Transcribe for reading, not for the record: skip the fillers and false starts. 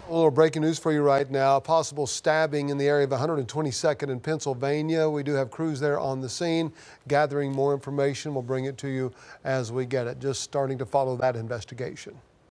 A little breaking news for you right now. Possible stabbing in the area of 122nd in Pennsylvania. We do have crews there on the scene gathering more information. We'll bring it to you as we get it. Just starting to follow that investigation.